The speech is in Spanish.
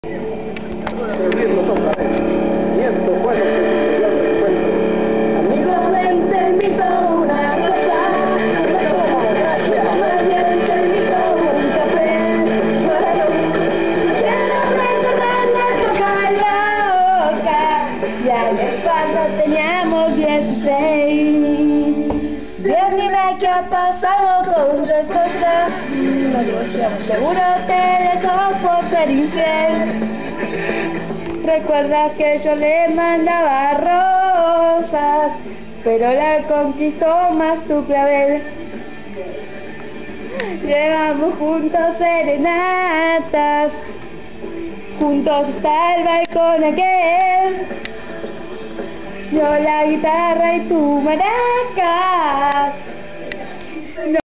Y esto fue lo que sucedió al encuentro. Amigo, ven, te invito a una cosa. Más bien te invito a un café. Quiero recordar la época loca. Ya que cuando teníamos 16. Bien, dime qué ha pasado con tu esposa. Seguro te dejó por ser infiel. Recuerda que yo le mandaba rosas, pero la conquistó más tu clavel. Llevamos juntos serenatas, juntos hasta el balcón aquel. Yo la guitarra y tú maracas.